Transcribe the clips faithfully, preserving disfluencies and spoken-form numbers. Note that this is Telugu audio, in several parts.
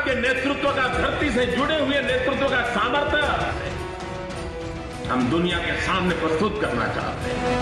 के नेतृत्व का, धरती से जुड़े हुए नेतृत्व का सामर्थ्य हम दुनिया के सामने प्रस्तुत करना चाहते हैं।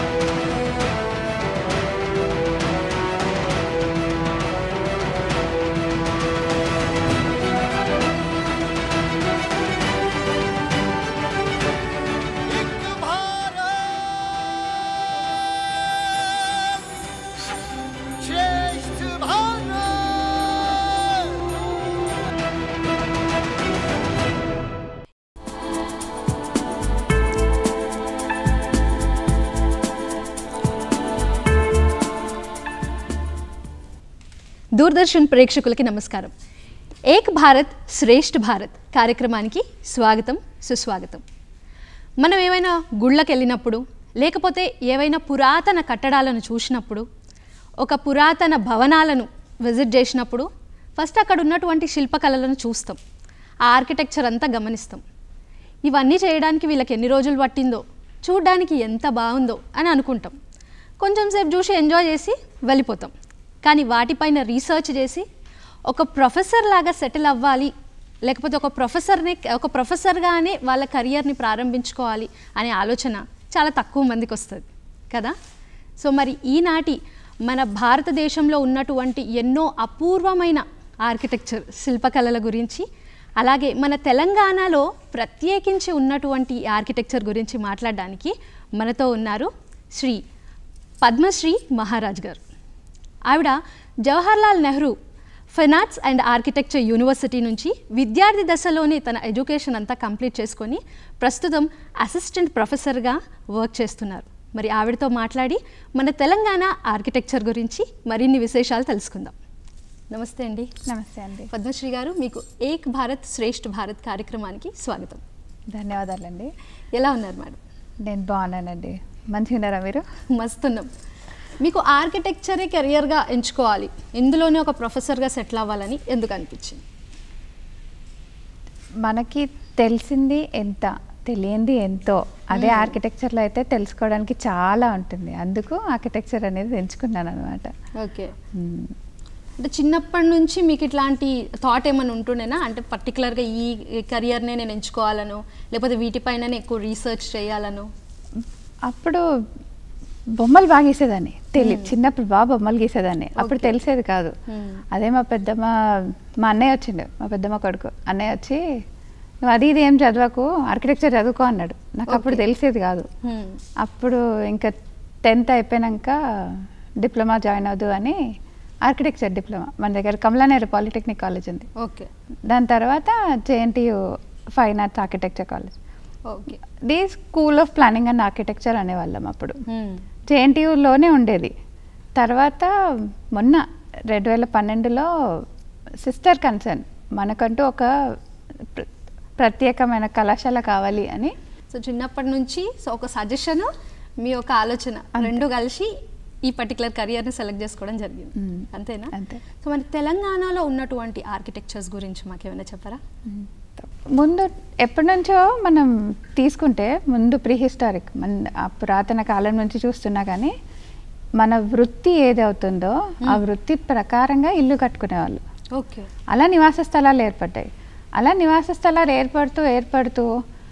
దూరదర్శన్ ప్రేక్షకులకి నమస్కారం. ఏక్ భారత్ శ్రేష్ఠ భారత్ కార్యక్రమానికి స్వాగతం, సుస్వాగతం. మనం ఏమైనా గుళ్ళకి వెళ్ళినప్పుడు, లేకపోతే ఏవైనా పురాతన కట్టడాలను చూసినప్పుడు, ఒక పురాతన భవనాలను విజిట్ చేసినప్పుడు ఫస్ట్ అక్కడ ఉన్నటువంటి శిల్పకళలను చూస్తాం, ఆ ఆర్కిటెక్చర్ అంతా గమనిస్తాం. ఇవన్నీ చేయడానికి వీళ్ళకి ఎన్ని రోజులు పట్టిందో, చూడడానికి ఎంత బాగుందో అని అనుకుంటాం. కొంచెం సేపు చూసి ఎంజాయ్ చేసి వెళ్ళిపోతాం. కానీ వాటిపైన రీసెర్చ్ చేసి ఒక ప్రొఫెసర్ లాగా సెటిల్ అవ్వాలి, లేకపోతే ఒక ప్రొఫెసర్ని ఒక ప్రొఫెసర్గానే వాళ్ళ కెరియర్ని ప్రారంభించుకోవాలి అనే ఆలోచన చాలా తక్కువ మందికి వస్తుంది కదా. సో మరి ఈనాటి మన భారతదేశంలో ఉన్నటువంటి ఎన్నో అపూర్వమైన ఆర్కిటెక్చర్ శిల్పకళల గురించి, అలాగే మన తెలంగాణలో ప్రత్యేకించి ఉన్నటువంటి ఆర్కిటెక్చర్ గురించి మాట్లాడడానికి మనతో ఉన్నారు శ్రీ పద్మశ్రీ మహారాజ్ గారు. ఆవిడ Jawaharlal Nehru fine arts and architecture university నుంచి విద్యార్థి దశలోనే తన ఎడ్యుకేషన్ అంతా కంప్లీట్ చేసుకొని ప్రస్తుతం అసిస్టెంట్ ప్రొఫెసర్గా వర్క్ చేస్తున్నారు. మరి ఆవిడతో మాట్లాడి మన తెలంగాణ ఆర్కిటెక్చర్ గురించి మరిన్ని విశేషాలు తెలుసుకుందాం. నమస్తే అండి. నమస్తే అండి. పద్మశ్రీ గారు, మీకు ఏక్ భారత్ శ్రేష్ఠ భారత్ కార్యక్రమానికి స్వాగతం. ధన్యవాదాలండి. ఎలా ఉన్నారు మేడం? నేను బాగున్నానండి. మంచిగా ఉన్నారా మీరు? మస్తున్నాం. మీకు ఆర్కిటెక్చరే కెరియర్గా ఎంచుకోవాలి, ఇందులోనే ఒక ప్రొఫెసర్గా సెటిల్ అవ్వాలని ఎందుకు అనిపించింది? మనకి తెలిసింది ఎంత, తెలియంది ఎంతో. అదే ఆర్కిటెక్చర్లో అయితే తెలుసుకోవడానికి చాలా ఉంటుంది. అందుకు ఆర్కిటెక్చర్ అనేది ఎంచుకున్నాను అనమాట. ఓకే. అంటే చిన్నప్పటి నుంచి మీకు ఇట్లాంటి థాట్ ఏమైనా ఉంటుండేనా? అంటే పర్టికులర్గా ఈ కెరియర్నే నేను ఎంచుకోవాలను, లేకపోతే వీటిపైననే ఎక్కువ రీసెర్చ్ చేయాలను? అప్పుడు బొమ్మలు బాగా గీసేదాన్ని. తెలియదు, చిన్నప్పుడు బాగా బొమ్మలు గీసేదాన్ని. అప్పుడు తెలిసేది కాదు. అదే మా పెద్దమ్మ, మా అన్నయ్య వచ్చిండు, మా పెద్దమ్మ కొడుకు అన్నయ్య వచ్చి, నువ్వు అది ఇది ఏం చదవకు, ఆర్కిటెక్చర్ చదువుకో అన్నాడు. నాకు అప్పుడు తెలిసేది కాదు. అప్పుడు ఇంకా టెన్త్ అయిపోయాక డిప్లొమా జాయిన్ అవ్వదు అని ఆర్కిటెక్చర్ డిప్లొమా మన దగ్గర కమలానేరు పాలిటెక్నిక్ కాలేజ్ ఉంది. ఓకే. దాని తర్వాత JNTU fine arts architecture college. Okay. The school of planning and architecture అనేవాళ్ళం. అప్పుడు జేఎన్టీయూలోనే ఉండేది. తర్వాత మొన్న రెండు వేల పన్నెండులో సిస్టర్ కన్సర్న్ మనకంటూ ఒక ప్రత్యేకమైన కళాశాల కావాలి అని. సో చిన్నప్పటి నుంచి సో ఒక సజెషన్, మీ ఒక ఆలోచన రెండు కలిసి ఈ పర్టికులర్ కెరియర్ని సెలెక్ట్ చేసుకోవడం జరిగింది, అంతేనా? అంతే. సో మన తెలంగాణలో ఉన్నటువంటి ఆర్కిటెక్చర్స్ గురించి మాకు ఏమైనా చెప్పరా? ముందు ఎప్పటి నుంచో మనం తీసుకుంటే, ముందు ప్రీ హిస్టారిక్ మన పురాతన కాలం నుంచి చూస్తున్నా కానీ మన వృత్తి ఏది అవుతుందో ఆ వృత్తి ప్రకారంగా ఇల్లు కట్టుకునేవాళ్ళు. ఓకే. అలా నివాస స్థలాలు ఏర్పడ్డాయి. అలా నివాస స్థలాలు ఏర్పడుతూ ఏర్పడుతూ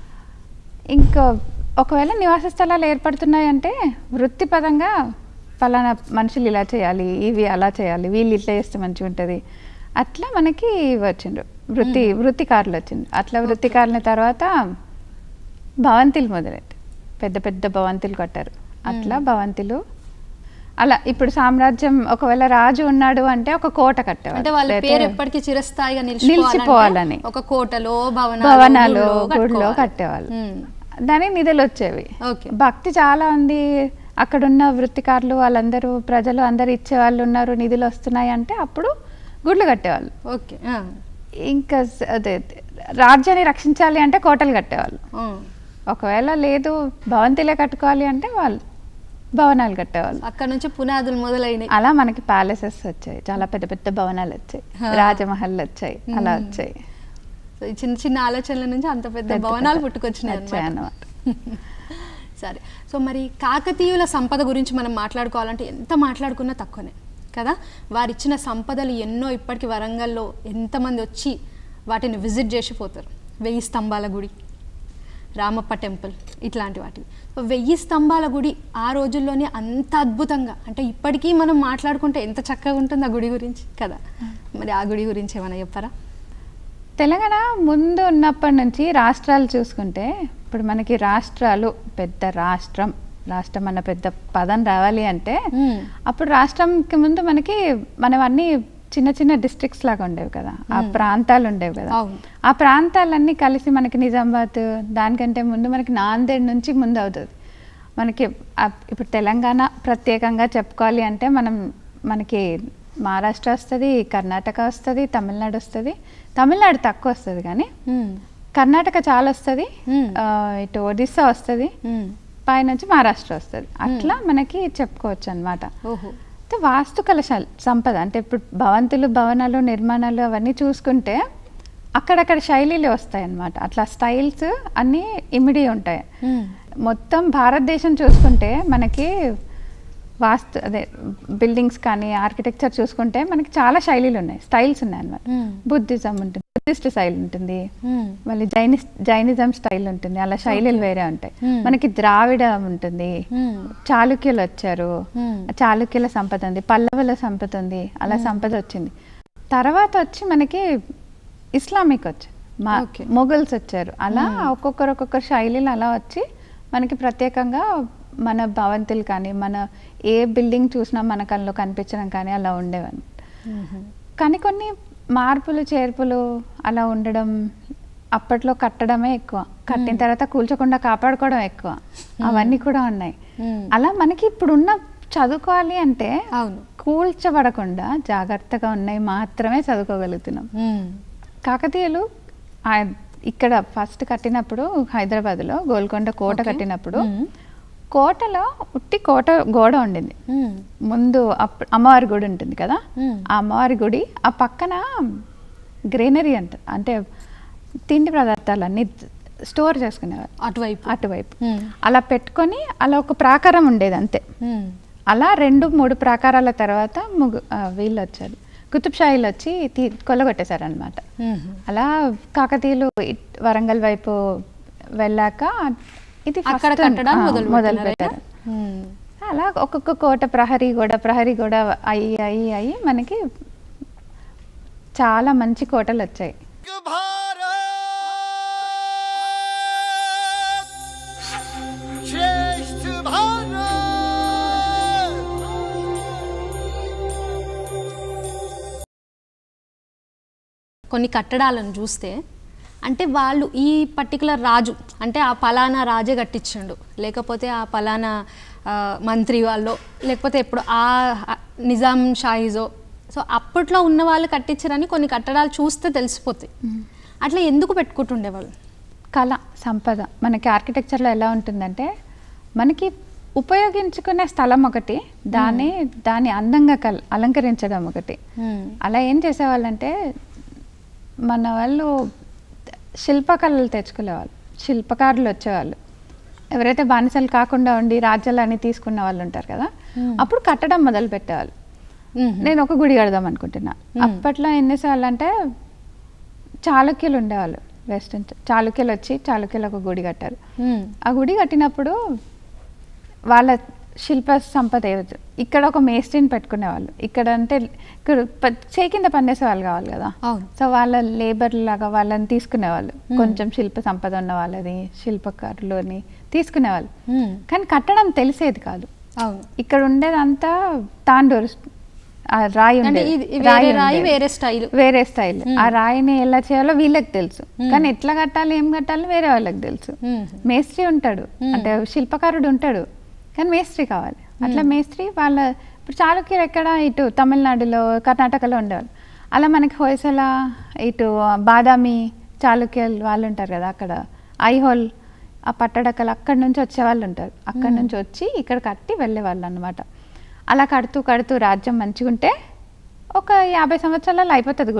ఇంకా ఒకవేళ నివాస స్థలాలు ఏర్పడుతున్నాయంటే వృత్తిపరంగా ఫలానా మనుషులు ఇలా చేయాలి, ఇవి అలా చేయాలి, వీళ్ళు ఇట్లా చేస్తే మంచిగా ఉంటుంది, అట్లా మనకి వచ్చిండ్రు వృత్తి వృత్తికారులు వచ్చింది. అట్లా వృత్తికారుల తర్వాత భవంతులు మొదలైంది. పెద్ద పెద్ద భవంతులు కట్టారు. అట్లా భవంతులు అలా ఇప్పుడు సామ్రాజ్యం ఒకవేళ రాజు ఉన్నాడు అంటే ఒక కోట కట్టేవాళ్ళు. అంటే వాళ్ళ పేరు ఎప్పటికీ చిరస్థాయిగా నిలిచిపోవాలని ఒక కోటలో భవనాలు గుడిలో కట్టేవాళ్ళు. దానికి నిధులు వచ్చేవి. భక్తి చాలా ఉంది. అక్కడున్న వృత్తికారులు వాళ్ళందరూ ప్రజలు అందరు ఇచ్చేవాళ్ళు ఉన్నారు, నిధులు వస్తున్నాయి అంటే అప్పుడు గుడ్లు కట్టేవాళ్ళు. ఓకే. ఇంకా అదే రాజ్యాన్ని రక్షించాలి అంటే కోటలు కట్టేవాళ్ళు. ఒకవేళ లేదు భవంతిలే కట్టుకోవాలి అంటే వాళ్ళు భవనాలు కట్టేవాళ్ళు. అక్కడ నుంచి పునాదులు మొదలైనవి. అలా మనకి ప్యాలెసెస్ వచ్చాయి, చాలా పెద్ద పెద్ద భవనాలు వచ్చాయి, రాజమహల్ వచ్చాయి, అలా వచ్చాయి. చిన్న చిన్న ఆలోచనల నుంచి అంత పెద్ద భవనాలు పుట్టుకొచ్చినాయి అన్నమాట. సరే. సో మరి కాకతీయుల సంపద గురించి మనం మాట్లాడుకోవాలంటే ఎంత మాట్లాడుకున్నా తక్కువనే. కదా. వారిచ్చిన సంపదలు ఎన్నో ఇప్పటికి వరంగల్లో ఎంతమంది వచ్చి వాటిని విజిట్ చేసిపోతారు. వెయ్యి స్తంభాల గుడి, రామప్ప టెంపుల్, ఇట్లాంటి వాటివి. వెయ్యి స్తంభాల గుడి ఆ రోజుల్లోనే అంత అద్భుతంగా, అంటే ఇప్పటికీ మనం మాట్లాడుకుంటే ఎంత చక్కగా ఉంటుంది ఆ గుడి గురించి కదా. మరి ఆ గుడి గురించి ఏమైనా చెప్పారా? తెలంగాణ ముందు ఉన్నప్పటి నుంచి రాష్ట్రాలు చూసుకుంటే, ఇప్పుడు మనకి రాష్ట్రాలు, పెద్ద రాష్ట్రం రాష్ట్రం అన్న పెద్ద పదం రావాలి అంటే అప్పుడు రాష్ట్రంకి ముందు మనకి మనం అన్ని చిన్న చిన్న డిస్ట్రిక్ట్స్ లాగా ఉండేవి కదా, ఆ ప్రాంతాలు ఉండేవి కదా. ఆ ప్రాంతాలన్నీ కలిసి మనకి నిజామాబాద్, దానికంటే ముందు మనకి నాందేడ్ నుంచి ముందు అవుతుంది మనకి. ఇప్పుడు తెలంగాణ ప్రత్యేకంగా చెప్పుకోవాలి అంటే మనం మనకి మహారాష్ట్ర వస్తుంది, కర్ణాటక వస్తుంది, తమిళనాడు వస్తుంది. తమిళనాడు తక్కువ వస్తుంది కానీ కర్ణాటక చాలా వస్తుంది, ఇటు ఒడిస్సా వస్తుంది, పైనుంచి మహారాష్ట్ర వస్తుంది. అట్లా మనకి చెప్పుకోవచ్చు అనమాట. వాస్తుకళ సంపద అంటే ఇప్పుడు భవంతులు, భవనాలు, నిర్మాణాలు అవన్నీ చూసుకుంటే అక్కడక్కడ శైలిలు వస్తాయి అన్నమాట. అట్లా స్టైల్స్ అన్నీ ఇమిడి ఉంటాయి. మొత్తం భారతదేశం చూసుకుంటే మనకి వాస్తు అదే బిల్డింగ్స్ కానీ ఆర్కిటెక్చర్ చూసుకుంటే మనకి చాలా శైలిలు ఉన్నాయి, స్టైల్స్ ఉన్నాయి అన్నమాట. బుద్ధిజం ఉంటుంది, బుద్ధిస్ట్ స్టైల్ ఉంటుంది, మళ్ళీ జైనిస్ జైనిజం స్టైల్ ఉంటుంది, అలా శైలిలు వేరే ఉంటాయి. మనకి ద్రావిడ ఉంటుంది, చాళుక్యులు వచ్చారు, చాళుక్యుల సంపద ఉంది, పల్లవుల సంపద ఉంది, అలా సంపద వచ్చింది. తర్వాత వచ్చి మనకి ఇస్లామిక్ వచ్చారు, మా మొఘల్స్ వచ్చారు. అలా ఒక్కొక్కరు ఒక్కొక్కరు శైలిలు అలా వచ్చి మనకి ప్రత్యేకంగా మన భవంతులు కానీ మన ఏ బిల్డింగ్ చూసినా మన కళ్ళలో కనిపించడం కానీ అలా ఉండేవన్నమాట. కానీ కొన్ని మార్పులు చేర్పులు అలా ఉండడం, అప్పట్లో కట్టడమే ఎక్కువ, కట్టిన తర్వాత కూల్చకుండా కాపాడుకోవడం ఎక్కువ, అవన్నీ కూడా ఉన్నాయి. అలా మనకి ఇప్పుడున్న చదువుకోవాలి అంటే కూల్చబడకుండా జాగ్రత్తగా ఉన్నాయి మాత్రమే చదువుకోగలుగుతున్నాం. కాకతీయులు ఇక్కడ ఫస్ట్ కట్టినప్పుడు హైదరాబాద్లో గోల్కొండ కోట కట్టినప్పుడు కోటలో ఉట్టి కోట గోడ ఉండింది. ముందు అమ్మవారి గుడి ఉంటుంది కదా, ఆ అమ్మవారి గుడి ఆ పక్కన గ్రీనరీ అంట, అంటే తిండి పదార్థాలు అన్నీ స్టోర్ చేసుకునేవారు అటువైపు అటువైపు అలా పెట్టుకొని అలా ఒక ప్రాకారం ఉండేది అంతే. అలా రెండు మూడు ప్రాకారాల తర్వాత ముగ్గు వీళ్ళు వచ్చారు, కుతుబ్షాహీలు వచ్చి తీ కొల్లగొట్టేశారు అనమాట. అలా కాకతీయులు వరంగల్ వైపు వెళ్ళాక ఇది అక్కడ కట్టడం మొదలు పెట్టారు. అలా ఒక్కొక్క కోట ప్రహరీ గోడ ప్రహరీ గోడ అయ్యి అయ్యి అయ్యి మనకి చాలా మంచి కోటలు వచ్చాయి. కొన్ని కట్టడాలను చూస్తే అంటే వాళ్ళు ఈ పర్టికులర్ రాజు అంటే ఆ పలానా రాజే కట్టించిండు, లేకపోతే ఆ పలానా మంత్రి వాళ్ళు, లేకపోతే ఇప్పుడు ఆ నిజాం షాయిజో, సో అప్పట్లో ఉన్న వాళ్ళు కట్టించారని కొన్ని కట్టడాలు చూస్తే తెలిసిపోతాయి. అట్లా ఎందుకు పెట్టుకుంటుండేవాళ్ళు? కళ సంపద మనకి ఆర్కిటెక్చర్లో ఎలా ఉంటుందంటే, మనకి ఉపయోగించుకునే స్థలం ఒకటి, దాన్ని దాన్ని అందంగా కల్ అలంకరించడం ఒకటి. అలా ఏం చేసేవాళ్ళంటే మన వాళ్ళు శిల్పకళలు తెచ్చుకునేవాళ్ళు, శిల్పకారులు వచ్చేవాళ్ళు. ఎవరైతే బానిసలు కాకుండా ఉండి రాజ్యాలన్నీ తీసుకున్న వాళ్ళు ఉంటారు కదా, అప్పుడు కట్టడం మొదలు పెట్టేవాళ్ళు. నేను ఒక గుడి కడదాం అనుకుంటున్నా. అప్పట్లో ఏం చేసేవాళ్ళు అంటే చాళుక్యులు ఉండేవాళ్ళు, వెస్టర్న్ చాళుక్యులు వచ్చి చాళుక్యులు ఒక గుడి కట్టారు. ఆ గుడి కట్టినప్పుడు వాళ్ళ శిల్ప సంపద ఏవచ్చు. ఇక్కడ ఒక మేస్త్రిని పెట్టుకునేవాళ్ళు, ఇక్కడ అంటే ఇక్కడ చేయి కింద పనిచేసే వాళ్ళు కావాలి కదా, సో వాళ్ళ లేబర్ లాగా వాళ్ళని తీసుకునేవాళ్ళు. కొంచెం శిల్ప సంపద ఉన్న వాళ్ళని శిల్పకారులని తీసుకునేవాళ్ళు. కానీ కట్టడం తెలిసేది కాదు. ఇక్కడ ఉండేదంతా తాండూరు రాయి ఉండేది, వేరే స్టైల్ వేరే స్టైల్. ఆ రాయిని ఎలా చేయాలో వీళ్ళకి తెలుసు, కానీ ఎట్లా కట్టాలి ఏం కట్టాలి వేరే వాళ్ళకి తెలుసు. మేస్త్రి ఉంటాడు అంటే శిల్పకారుడు ఉంటాడు, కానీ మేస్త్రి కావాలి. అట్లా మేస్త్రి వాళ్ళ ఇప్పుడు చాళుక్యులు ఎక్కడ ఇటు తమిళనాడులో కర్ణాటకలో ఉండేవాళ్ళు. అలా మనకి హొయసల ఇటు బాదామి చాళుక్యులు వాళ్ళు ఉంటారు కదా, అక్కడ ఐహోల్ ఆ పట్టడకలు అక్కడి నుంచి వచ్చేవాళ్ళు ఉంటారు. అక్కడి నుంచి వచ్చి ఇక్కడ కట్టి వెళ్ళేవాళ్ళు అన్నమాట. అలా కడుతూ కడుతూ రాజ్యం మంచిగా ఉంటే ఒక యాభై సంవత్సరాలలో అయిపోతుంది గుడి.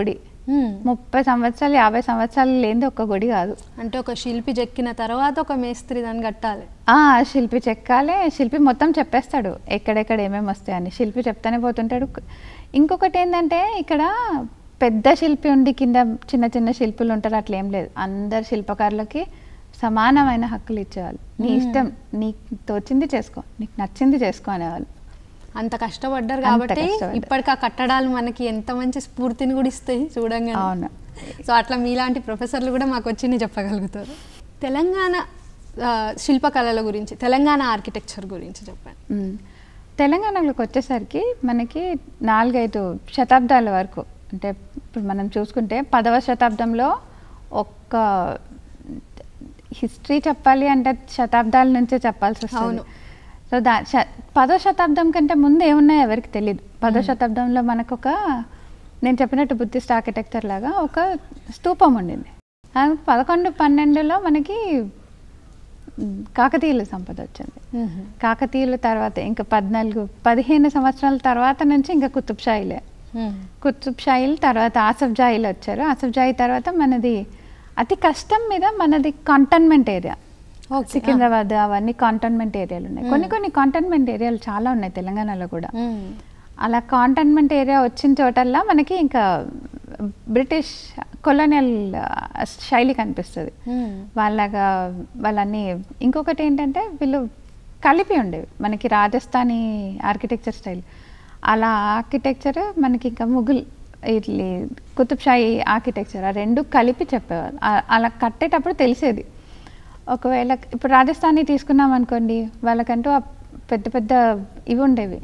ముప్పై సంవత్సరాలు యాభై సంవత్సరాలు లేనిది ఒక్క గుడి కాదు. అంటే ఒక శిల్పి చెక్కిన తర్వాత ఒక మేస్త్రి దాన్ని కట్టాలి. శిల్పి చెక్కాలి, శిల్పి మొత్తం చెప్పేస్తాడు ఎక్కడెక్కడ ఏమేమి వస్తాయని, శిల్పి చెప్తానే పోతుంటాడు. ఇంకొకటి ఏంటంటే ఇక్కడ పెద్ద శిల్పి ఉండి కింద చిన్న చిన్న శిల్పులు ఉంటారు, అట్లా ఏం లేదు. అందరు శిల్పకారులకి సమానమైన హక్కులు ఇచ్చేవాళ్ళు. నీ ఇష్టం, నీకు తోచింది చేసుకో, నీకు నచ్చింది చేసుకో అనేవాళ్ళు. అంత కష్టపడ్డారు కాబట్టి ఇప్పటికి ఆ కట్టడాలు మనకి ఎంత మంచి స్ఫూర్తిని కూడా ఇస్తాయి చూడంగా. అవును. సో అట్లా మీలాంటి ప్రొఫెసర్లు కూడా మాకు వచ్చి చెప్పగలుగుతారు. తెలంగాణ శిల్పకళల గురించి, తెలంగాణ ఆర్కిటెక్చర్ గురించి చెప్పండి. తెలంగాణలోకి వచ్చేసరికి మనకి నాలుగైదు శతాబ్దాల వరకు, అంటే ఇప్పుడు మనం చూసుకుంటే పదవ శతాబ్దంలో ఒక్క హిస్టరీ చెప్పాలి అంటే శతాబ్దాల నుంచే చెప్పాల్సి వస్తుంది. సో దా పదో శతాబ్దం కంటే ముందు ఏమున్నాయో ఎవరికి తెలియదు. పదో శతాబ్దంలో మనకు ఒక, నేను చెప్పినట్టు బుద్ధిస్ట్ ఆర్కిటెక్చర్ లాగా ఒక స్తూపం ఉండింది. పదకొండు పన్నెండులో మనకి కాకతీయుల సంపద వచ్చింది. కాకతీయుల తర్వాత ఇంకా పద్నాలుగు పదిహేను సంవత్సరాల తర్వాత నుంచి ఇంకా కుతుబ్ షాయిలే. కుతుబ్ షాయిల్ తర్వాత ఆసఫ్ జాయిలు వచ్చారు. ఆసఫ్ జాయి తర్వాత మనది అతి కష్టం మీద మనది కంటోన్మెంట్ ఏరియా, సికింద్రాబాద్ అవన్నీ కంటోన్మెంట్ ఏరియాలు ఉన్నాయి. కొన్ని కొన్ని కంటోన్మెంట్ ఏరియాలు చాలా ఉన్నాయి తెలంగాణలో కూడా. అలా కంటోన్మెంట్ ఏరియా వచ్చిన చోటల్లా మనకి ఇంకా బ్రిటిష్ కొలోనియల్ శైలి కనిపిస్తుంది వాళ్ళగా. వాళ్ళని ఇంకొకటి ఏంటంటే వీళ్ళు కలిపి ఉండేవి మనకి రాజస్థానీ ఆర్కిటెక్చర్ స్టైల్. అలా ఆర్కిటెక్చర్ మనకి ఇంకా ముఘల్ ఇట్లీ కుతుబ్ షాహీ ఆర్కిటెక్చర్ ఆ రెండు కలిపి చెప్పేవాళ్ళు. అలా కట్టేటప్పుడు తెలిసేది. ఒకవేళ ఇప్పుడు రాజస్థానీ తీసుకున్నాం అనుకోండి, వాళ్ళకంటూ ఆ పెద్ద పెద్ద ఇవి ఉండేవి,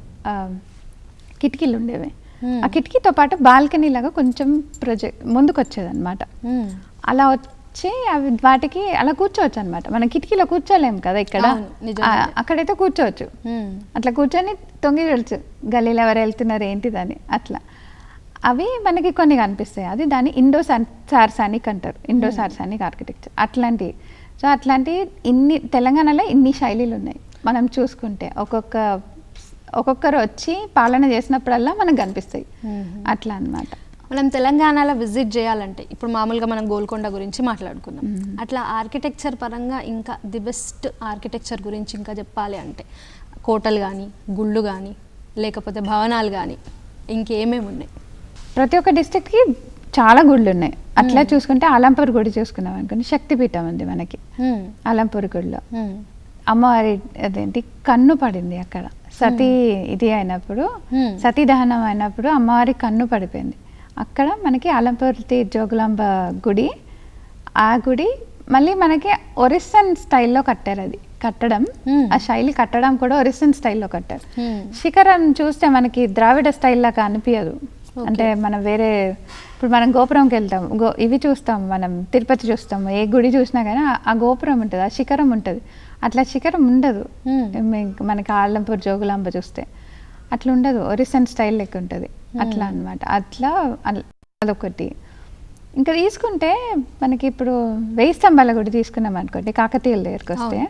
కిటికీలు ఉండేవి. ఆ కిటికీతో పాటు బాల్కనీ లాగా కొంచెం ప్రొజెక్ట్ ముందుకు వచ్చేది అనమాట. అలా వచ్చి అవి వాటికి అలా కూర్చోవచ్చు అనమాట. మనం కిటికీలో కూర్చోలేము కదా ఇక్కడ, అక్కడైతే కూర్చోవచ్చు. అట్లా కూర్చొని తొంగి వెళ్ళచ్చు గల్లీలో ఎవరు వెళ్తున్నారు ఏంటిదని. అట్లా అవి మనకి కొన్ని కనిపిస్తాయి. అది దాన్ని ఇండో సార్సానిక్ అంటారు, ఇండో సార్సానిక్ ఆర్కిటెక్చర్. అట్లాంటి సో అట్లాంటి ఇన్ని తెలంగాణలో ఇన్ని శైలిలు ఉన్నాయి. మనం చూసుకుంటే ఒక్కొక్క ఒక్కొక్కరు వచ్చి పాలన చేసినప్పుడల్లా మనకు కనిపిస్తాయి. అట్లా అన్నమాట. మనం తెలంగాణలో విజిట్ చేయాలంటే ఇప్పుడు మామూలుగా మనం గోల్కొండ గురించి మాట్లాడుకున్నాం. అట్లా ఆర్కిటెక్చర్ పరంగా ఇంకా ది బెస్ట్ ఆర్కిటెక్చర్ గురించి ఇంకా చెప్పాలి అంటే కోటలు కానీ, గుళ్ళు కానీ, లేకపోతే భవనాలు కానీ ఇంకేమేమి ఉన్నాయి? ప్రతి ఒక్క డిస్ట్రిక్ట్కి చాలా గుళ్ళు ఉన్నాయి. అట్లా చూసుకుంటే ఆలంపూర్ గుడి చూసుకున్నాం అనుకోండి, శక్తిపీఠం ఉంది మనకి ఆలంపూర్ గుడిలో. అమ్మవారి అదేంటి కన్ను పడింది అక్కడ, సతీ ఇది అయినప్పుడు, సతీ దహనం అయినప్పుడు అమ్మవారి కన్ను పడిపోయింది. అక్కడ మనకి ఆలంపూర్తి జోగులాంబ గుడి. ఆ గుడి మళ్ళీ మనకి ఒరిస్సన్ స్టైల్లో కట్టారు. అది కట్టడం, ఆ శైలి కట్టడం కూడా ఒరిస్సన్ స్టైల్లో కట్టారు. శిఖరం చూస్తే మనకి ద్రావిడ స్టైల్లా అనిపించదు. అంటే మనం వేరే ఇప్పుడు మనం గోపురంకి వెళ్తాం, గో ఇవి చూస్తాం, మనం తిరుపతి చూస్తాం, ఏ గుడి చూసినా కానీ ఆ గోపురం ఉంటుంది, ఆ శిఖరం ఉంటుంది. అట్లా శిఖరం ఉండదు మనకి ఆలంపూర్ జోగులాంబ చూస్తే. అట్లా ఉండదు, ఒరిస్సన్ స్టైల్ లెక్క ఉంటుంది. అట్లా అనమాట. అట్లా అదొకటి. ఇంకా తీసుకుంటే మనకి ఇప్పుడు వెయ్యి స్తంభాల గుడి తీసుకున్నాం అనుకోండి, కాకతీయుల దగ్గరికి వస్తే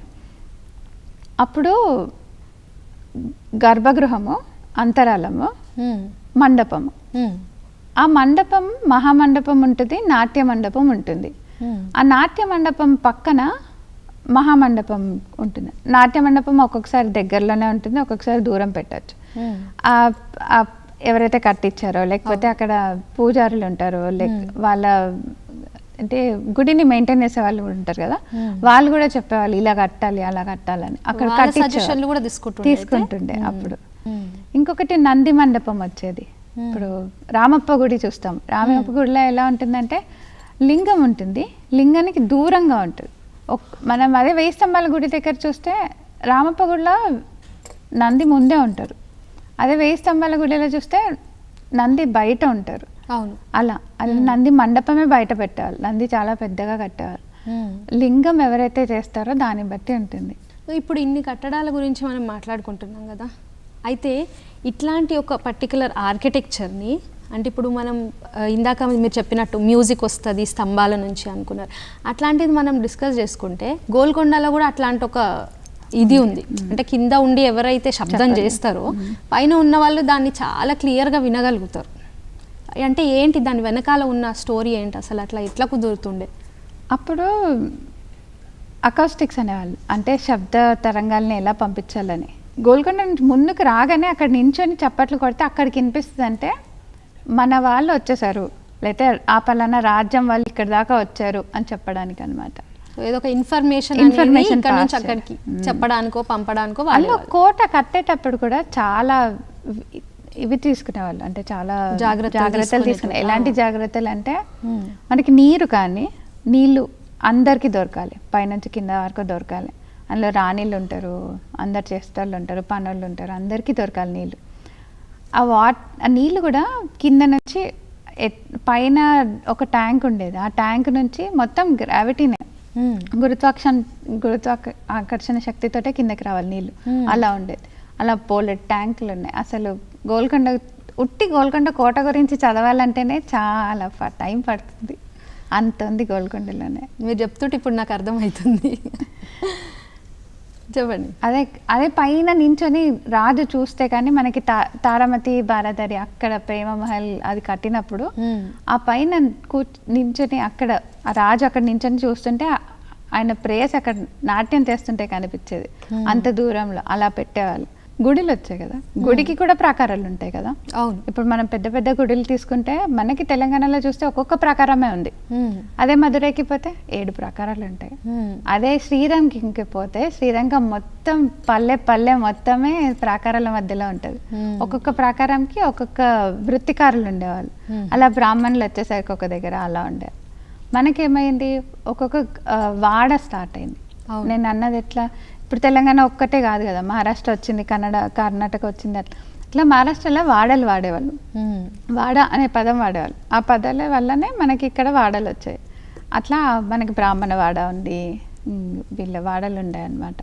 అప్పుడు గర్భగృహము, అంతరాలము, మండపము. ఆ మండపం మహామండపం ఉంటుంది, నాట్య మండపం ఉంటుంది. ఆ నాట్య మండపం పక్కన మహామండపం ఉంటుంది. నాట్య మండపం ఒక్కొక్కసారి దగ్గరలోనే ఉంటుంది, ఒక్కొక్కసారి దూరం పెట్టచ్చు. ఎవరైతే కట్టించారో లేకపోతే అక్కడ పూజారులు ఉంటారో లేక వాళ్ళ అంటే గుడిని మెయింటైన్ చేసే వాళ్ళు కూడా ఉంటారు కదా, వాళ్ళు కూడా చెప్పేవాళ్ళు ఇలా కట్టాలి అలా కట్టాలని. అక్కడ కట్టించారు తీసుకుంటుండే అప్పుడు. ఇంకొకటి నంది మండపం వచ్చేది. ఇప్పుడు రామప్ప గుడి చూస్తాం. రామప్ప గుడిలో ఎలా ఉంటుందంటే లింగం ఉంటుంది, లింగానికి దూరంగా ఉంటుంది. మనం అదే వెయ్యి స్తంభాల గుడి దగ్గర చూస్తే రామప్ప గుడిలో నంది ముందే ఉంటారు, అదే వెయ్యి స్తంభాల గుడిలో చూస్తే నంది బయట ఉంటారు. అవును. అలా అది నంది మండపమే బయట పెట్టేవాళ్ళు, నంది చాలా పెద్దగా కట్టేవాళ్ళు. లింగం ఎవరైతే చేస్తారో దాన్ని బట్టి ఉంటుంది. ఇప్పుడు ఇన్ని కట్టడాల గురించి మనం మాట్లాడుకుంటున్నాం కదా, అయితే ఇట్లాంటి ఒక పర్టికులర్ ఆర్కిటెక్చర్ని అంటే ఇప్పుడు మనం ఇందాక మీరు చెప్పినట్టు మ్యూజిక్ వస్తుంది స్తంభాల నుంచి అనుకున్నారు, అట్లాంటిది మనం డిస్కస్ చేసుకుంటే గోల్కొండలో కూడా అట్లాంటి ఒక ఇది ఉంది. అంటే కింద ఉండి ఎవరైతే శబ్దం చేస్తారో పైన ఉన్న వాళ్ళు దాన్ని చాలా క్లియర్గా వినగలుగుతారు. అంటే ఏంటి దాని వెనకాల ఉన్న స్టోరీ ఏంటి అసలు, అట్లా ఎట్లా కుదురుతుండే? అప్పుడు అకౌస్టిక్స్ అనేవాళ్ళు, అంటే శబ్ద తరంగాల్ని ఎలా పంపించాలని. గోల్కొండ నుంచి ముందుకు రాగానే అక్కడ నించొని చప్పట్లు కొడితే అక్కడికి వినిపిస్తుంది, అంటే మన వాళ్ళు వచ్చేసారు, లేకపోతే ఆ పలానా రాజ్యం వాళ్ళు ఇక్కడ దాకా వచ్చారు అని చెప్పడానికి అనమాట. ఏదో ఒక ఇన్ఫర్మేషన్ ఇన్ఫర్మేషన్ ఇక్కడ నుంచి అక్కడికి చెప్పడానికో పంపడానికో. వాళ్ళు కోట కట్టేటప్పుడు కూడా చాలా ఇవి తీసుకునేవాళ్ళు, అంటే చాలా జాగ్రత్తలు తీసుకునే. ఎలాంటి జాగ్రత్తలు అంటే మనకి నీరు కానీ నీళ్ళు అందరికీ దొరకాలి, పైనుంచి కింద వరకు దొరకాలి. అందులో రాణిళ్ళు ఉంటారు, అందరు చేసేటోళ్ళు ఉంటారు, పనులు ఉంటారు, అందరికీ దొరకాలి నీళ్ళు. ఆ వాట్ ఆ నీళ్ళు కూడా కింద నుంచి పైన ఒక ట్యాంక్ ఉండేది, ఆ ట్యాంక్ నుంచి మొత్తం గ్రావిటీనే, గురుత్వాకర్షణ గురుత్వాక ఆకర్షణ శక్తితోటే కిందకి రావాలి నీళ్ళు, అలా ఉండేది. అలా పోలెడ్ ట్యాంకులు ఉన్నాయి. అసలు గోల్కొండ ఉట్టి గోల్కొండ కోట గురించి చదవాలంటేనే చాలా టైం పడుతుంది, అంత ఉంది గోల్కొండలోనే. మీరు చెప్తుంటే ఇప్పుడు నాకు అర్థమవుతుంది, చెప్పండి. అదే అదే పైన నించొని రాజు చూస్తే కానీ మనకి తా తారామతి బారాదరి అక్కడ ప్రేమ మహల్ అది కట్టినప్పుడు ఆ పైన కూ నించొని అక్కడ ఆ రాజు అక్కడ నించొని చూస్తుంటే ఆయన ప్రేయస్ అక్కడ నాట్యం చేస్తుంటే కనిపించేది, అంత దూరంలో అలా పెట్టేవాళ్ళు. గుడిలు వచ్చాయి కదా, గుడికి కూడా ప్రాకారాలు ఉంటాయి కదా. అవును, ఇప్పుడు మనం పెద్ద పెద్ద గుడిలు తీసుకుంటే మనకి తెలంగాణలో చూస్తే ఒక్కొక్క ప్రాకారమే ఉంది. అదే మధురైకి పోతే ఏడు ప్రాకారాలు ఉంటాయి. అదే శ్రీరంగంకి పోతే శ్రీరంగం మొత్తం పల్లె పల్లె మొత్తమే ప్రాకారాల మధ్యలో ఉంటుంది. ఒక్కొక్క ప్రాకారంకి ఒక్కొక్క వృత్తికారులు ఉండేవాళ్ళు. అలా బ్రాహ్మణులు వచ్చేసరికి ఒక దగ్గర అలా ఉండే. మనకేమైంది, ఒక్కొక్క వాడ స్టార్ట్ అయింది. నేను అన్నది ఎట్లా, ఇప్పుడు తెలంగాణ ఒక్కటే కాదు కదా, మహారాష్ట్ర వచ్చింది, కన్నడ కర్ణాటక వచ్చింది, అట్లా ఇట్లా మహారాష్ట్రలో వాడలు వాడేవాళ్ళు, వాడ అనే పదం వాడేవాళ్ళు. ఆ పదాల వల్లనే మనకి ఇక్కడ వాడలు వచ్చాయి. అట్లా మనకి బ్రాహ్మణ వాడ ఉంది, వీళ్ళ వాడలు ఉండే అన్నమాట.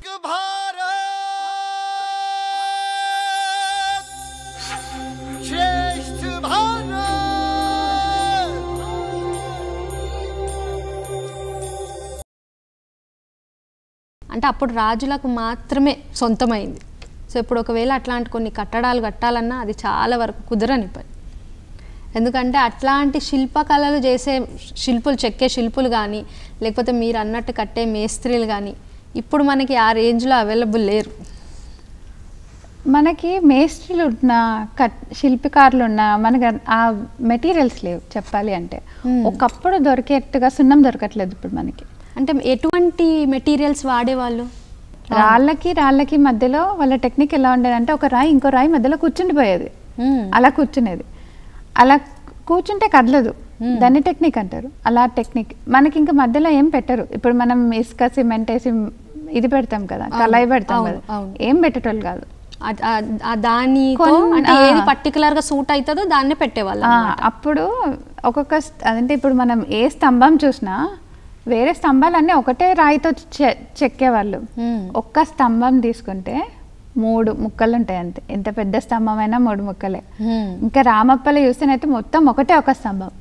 అంటే అప్పుడు రాజులకు మాత్రమే సొంతమైంది. సో ఇప్పుడు ఒకవేళ అట్లాంటి కొన్ని కట్టడాలు కట్టాలన్నా అది చాలా వరకు కుదరని పని. ఎందుకంటే అట్లాంటి శిల్పకళలు చేసే శిల్పులు, చెక్కే శిల్పులు కానీ లేకపోతే మీరు అన్నట్టు కట్టే మేస్త్రీలు కానీ ఇప్పుడు మనకి ఆ రేంజ్లో అవైలబుల్ లేరు. మనకి మేస్త్రీలు ఉన్న కట్ శిల్పకారులు ఉన్న మనకి ఆ మెటీరియల్స్ లేవు చెప్పాలి అంటే. ఒకప్పుడు దొరికేట్టుగా సున్నం దొరకట్లేదు ఇప్పుడు మనకి. అంటే ఎటువంటి మెటీరియల్స్ వాడేవాళ్ళు? రాళ్ళకి రాళ్ళకి మధ్యలో వాళ్ళ టెక్నిక్ ఎలా ఉండేది అంటే ఒక రాయి ఇంకో రాయి మధ్యలో కూర్చుండిపోయేది, అలా కూర్చునేది. అలా కూర్చుంటే కదలదు, దాన్ని టెక్నిక్ అంటారు. అలా టెక్నిక్ మనకి ఇంకా మధ్యలో ఏం పెట్టరు. ఇప్పుడు మనం ఇసుక సిమెంట్ వేసి ఇది పెడతాం కదా, కళాయి పెడతాం కదా, ఏం పెట్టేటోళ్ళు కాదు. దానితో అంటే ఏది పర్టికులర్ గా సూట్ అవుతుందో దాన్నే పెట్టేవాళ్ళు. అప్పుడు ఒక్కొక్క అంటే ఇప్పుడు మనం ఏ స్తంభం చూసినా వేరే స్తంభాలన్నీ ఒకటే రాయితో చెక్కేవాళ్ళు. ఒక్క స్తంభం తీసుకుంటే మూడు ముక్కలు ఉంటాయి అంతే, ఎంత పెద్ద స్తంభం అయినా మూడు ముక్కలే. ఇంకా రామప్పలు చూస్తేనైతే మొత్తం ఒకటే ఒక స్తంభం,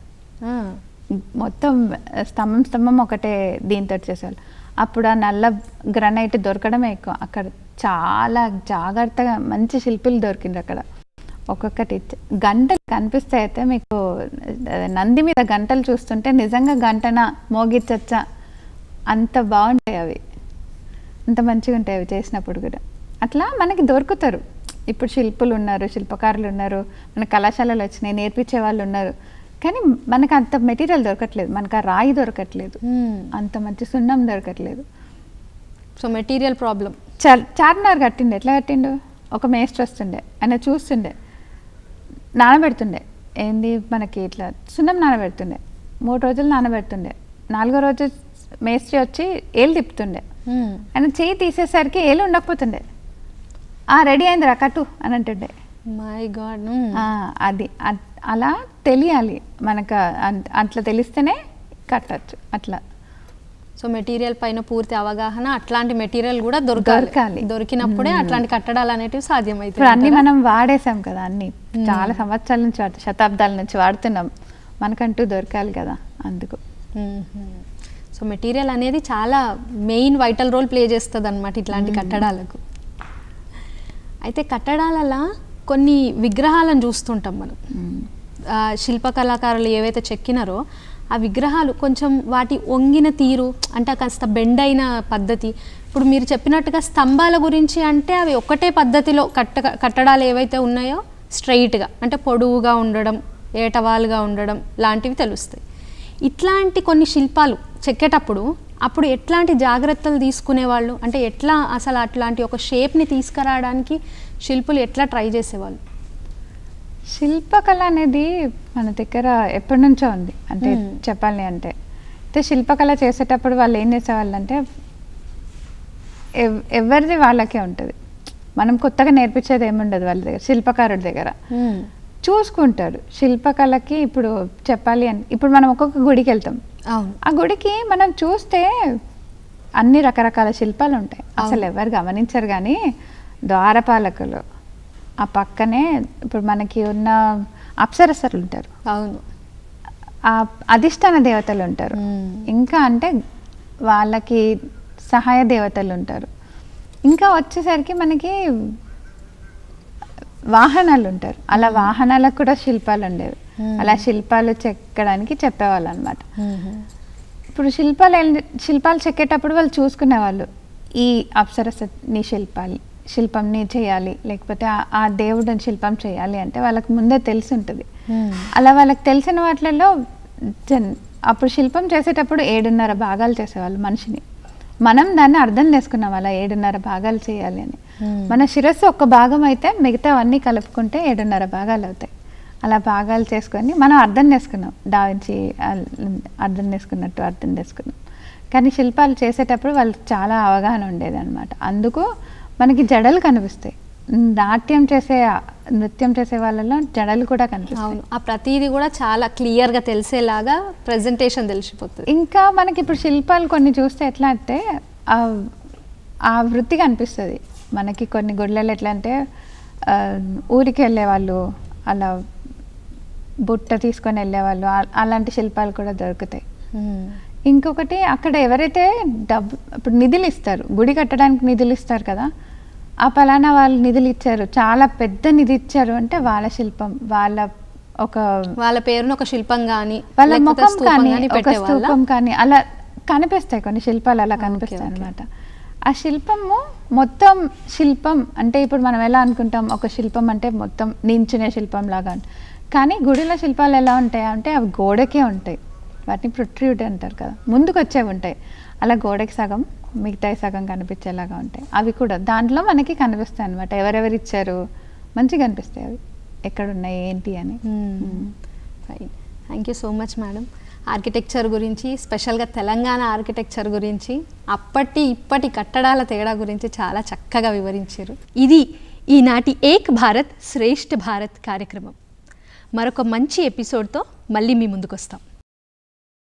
మొత్తం స్తంభం స్తంభం ఒకటే దీంతో చేసేవాళ్ళు. అప్పుడు ఆ నల్ల గ్రనైట్ దొరకడమే ఎక్కువ అక్కడ, చాలా జాగ్రత్తగా మంచి శిల్పులు దొరికిండ్రు అక్కడ. ఒక్కొక్కటి గంటలు కనిపిస్తాయి. అయితే మీకు నంది మీద గంటలు చూస్తుంటే నిజంగా గంటన మోగిచ్చచ్చా అంత బాగుంటాయి అవి, అంత మంచిగా ఉంటాయి అవి చేసినప్పుడు కూడా. అట్లా మనకి దొరుకుతారు. ఇప్పుడు శిల్పులు ఉన్నారు, శిల్పకారులు ఉన్నారు, మన కళాశాలలు వచ్చినాయి, నేర్పించే వాళ్ళు ఉన్నారు. కానీ మనకు అంత మెటీరియల్ దొరకట్లేదు, మనకు ఆ రాయి దొరకట్లేదు, అంత మంచి సున్నం దొరకట్లేదు. So material problem. చార్ చార్మినార్ కట్టిండు, ఎట్లా కట్టిండు? ఒక మేస్టర్ వస్తుండే, ఆయన చూస్తుండే, నానబెడుతుండే, ఏంది మనకి ఇట్లా సున్నం నానబెడుతుండే, మూడు రోజులు నానబెడుతుండే, నాలుగో రోజు మేస్త్రి వచ్చి ఏళ్ళు తిప్పుతుండే. ఆయన చేయి తీసేసరికి ఏళ్ళు ఉండకపోతుండే, రెడీ అయిందిరా కట్టు అని అంటుండే. My god. అది అలా తెలియాలి మనకు, అట్లా తెలిస్తేనే కట్టచ్చు అట్లా. సో మెటీరియల్ పైన పూర్తి అవగాహన, అట్లాంటి మెటీరియల్ కూడా దొరకాలి, దొరికినప్పుడే అట్లాంటి కట్టడాలు అనేటివి సాధ్యమవుతాయి. ఇప్పుడు అన్ని మనం వాడేసాం కదా, అన్ని చాలా సంవత్సరాల నుంచి వాడుతాం, శతాబ్దాల నుంచి వాడుతున్నాం, మనకంటూ దొరకాలి కదా, అందుకు. సో మెటీరియల్ అనేది చాలా మెయిన్ వైటల్ రోల్ ప్లే చేస్తుంది అన్నమాట ఇట్లాంటి కట్టడాలకు. అయితే కట్టడాలలో కొన్ని విగ్రహాలను చూస్తుంటాం మనం. శిల్పకళాకారులు ఏవైతే చెక్కినారో ఆ విగ్రహాలు కొంచెం వాటి వంగిన తీరు అంటే కాస్త బెండ్ అయిన పద్ధతి. ఇప్పుడు మీరు చెప్పినట్టుగా స్తంభాల గురించి అంటే అవి ఒకటే పద్ధతిలో కట్ట కట్టడాలు ఏవైతే ఉన్నాయో స్ట్రైట్గా అంటే పొడవుగా ఉండడం, ఏటవాలుగా ఉండడం లాంటివి తెలుస్తాయి. ఇట్లాంటి కొన్ని శిల్పాలు చెక్కేటప్పుడు అప్పుడు ఎట్లాంటి జాగ్రత్తలు తీసుకునేవాళ్ళు, అంటే ఎట్లా అసలు అట్లాంటి ఒక షేప్ని తీసుకురావడానికి శిల్పులు ఎట్లా ట్రై చేసేవాళ్ళు? శిల్పకళ అనేది మన దగ్గర ఎప్పటి నుంచో ఉంది. అంటే చెప్పాలి అంటే అయితే శిల్పకళ చేసేటప్పుడు వాళ్ళు ఏం చేసేవాళ్ళు అంటే ఎవరిది వాళ్ళకే ఉంటుంది. మనం కొత్తగా నేర్పించేది ఏముండదు వాళ్ళ దగ్గర. శిల్పకారుడి దగ్గర చూసుకుంటారు శిల్పకళకి. ఇప్పుడు చెప్పాలి అని ఇప్పుడు మనం ఒక్కొక్క గుడికి వెళ్తాం, ఆ గుడికి మనం చూస్తే అన్ని రకరకాల శిల్పాలు ఉంటాయి. అసలు ఎవరు గమనించరు. కానీ ద్వారపాలకులు, ఆ పక్కనే ఇప్పుడు మనకి ఉన్న అప్సరసలు ఉంటారు, అవును, ఆ అధిష్టాన దేవతలు ఉంటారు, ఇంకా అంటే వాళ్ళకి సహాయ దేవతలు ఉంటారు. ఇంకా వచ్చేసరికి మనకి వాహనాలు ఉంటారు. అలా వాహనాలకు కూడా శిల్పాలు ఉండేవి. అలా శిల్పాలు చెక్కడానికి చెప్పేవాళ్ళు అనమాట. ఇప్పుడు శిల్పాలు శిల్పాలు చెక్కేటప్పుడు వాళ్ళు చూసుకునేవాళ్ళు ఈ అప్సరసని శిల్పాలు శిల్పంని చేయాలి, లేకపోతే ఆ దేవుడిని శిల్పం చేయాలి అంటే వాళ్ళకి ముందే తెలిసి ఉంటుంది. అలా వాళ్ళకి తెలిసిన వాటిలలో జన్ అప్పుడు శిల్పం చేసేటప్పుడు ఏడున్నర భాగాలు చేసేవాళ్ళు మనిషిని. మనం దాన్ని అర్థం చేసుకున్నాం అలా ఏడున్నర భాగాలు చేయాలి అని. మన శిరస్సు ఒక్క భాగం అయితే మిగతా అన్నీ కలుపుకుంటే ఏడున్నర భాగాలు అవుతాయి. అలా భాగాలు చేసుకొని మనం అర్థం చేసుకున్నాం, డావించి అర్థం చేసుకున్నట్టు అర్థం చేసుకున్నాం. కానీ శిల్పాలు చేసేటప్పుడు వాళ్ళకి చాలా అవగాహన ఉండేది అనమాట. అందుకు మనకి జడలు కనిపిస్తాయి. నాట్యం చేసే నృత్యం చేసే వాళ్ళలో జడలు కూడా కనిపిస్తాయి. ఆ ప్రతిదీ కూడా చాలా క్లియర్గా తెలిసేలాగా ప్రజెంటేషన్ తెలిసిపోతుంది. ఇంకా మనకి ఇప్పుడు శిల్పాలు కొన్ని చూస్తే ఎట్లా అంటే ఆ వృత్తి కనిపిస్తుంది మనకి. కొన్ని గుళ్ళలో ఎట్లా అంటే ఊరికి వెళ్ళేవాళ్ళు అలా బుట్ట తీసుకొని వెళ్ళేవాళ్ళు, అలాంటి శిల్పాలు కూడా దొరుకుతాయి. ఇంకొకటి అక్కడ ఎవరైతే డబ్బు ఇప్పుడు నిధులు ఇస్తారు, గుడి కట్టడానికి నిధులు ఇస్తారు కదా, ఆ పలానా వాళ్ళు నిధులు ఇచ్చారు, చాలా పెద్ద నిధి ఇచ్చారు అంటే వాళ్ళ శిల్పం, వాళ్ళ ఒక వాళ్ళ పేరును ఒక శిల్పం కానీ వాళ్ళ ముఖం కానీ ఒక స్తూపం కానీ అలా కనిపిస్తాయి. కొన్ని శిల్పాలు అలా కనిపిస్తాయి అనమాట. ఆ శిల్పము మొత్తం శిల్పం అంటే ఇప్పుడు మనం ఎలా అనుకుంటాం ఒక శిల్పం అంటే మొత్తం నించునే శిల్పం లాగా, కానీ గుడిలో శిల్పాలు ఎలా ఉంటాయి అంటే అవి గోడకే ఉంటాయి. వాటిని ప్రొట్రూడ్ అంటారు కదా, ముందుకు వచ్చేవి ఉంటాయి. అలా గోడకి సగం మిగతాయి సగం కనిపించేలాగా ఉంటాయి. అవి కూడా దాంట్లో మనకి కనిపిస్తాయి అనమాట. ఎవరెవరు ఇచ్చారు మంచిగా కనిపిస్తాయి అవి ఎక్కడున్నాయి ఏంటి అని. Fine, thank you so much madam. Architecture గురించి, స్పెషల్గా తెలంగాణ ఆర్కిటెక్చర్ గురించి, అప్పటి ఇప్పటి కట్టడాల తేడా గురించి చాలా చక్కగా వివరించారు. ఇది ఈనాటి ఏక్ భారత్ శ్రేష్ఠ భారత్ కార్యక్రమం. మరొక మంచి ఎపిసోడ్తో మళ్ళీ మీ ముందుకు వస్తాం.